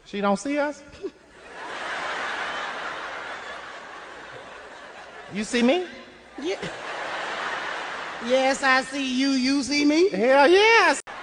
She don't see us? You see me? Yeah. Yes, I see you. You see me? Hell yes.